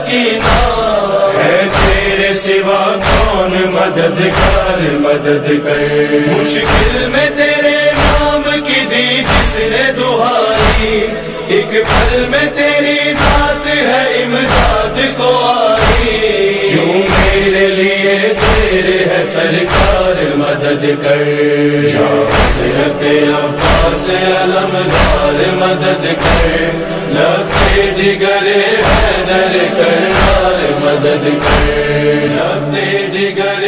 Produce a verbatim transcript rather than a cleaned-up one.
की नाम है, तेरे सिवा कौन मददगार मदद कर। मुश्किल में तेरे नाम की दी जिसने दुहाई, एक पल में तेरी जात है इमदाद को आई। क्यों मेरे लिए तेरे है सरकार मदद कर। या हज़रत अब्बास अलमदार मदद कर, लफ्ते जिगरे हैदर करनार मदद कर, लफ्ते जिगर